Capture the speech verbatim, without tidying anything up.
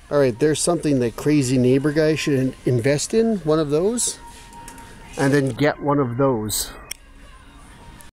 All right, there's something that crazy neighbor guy should invest in, one of those, and then get one of those.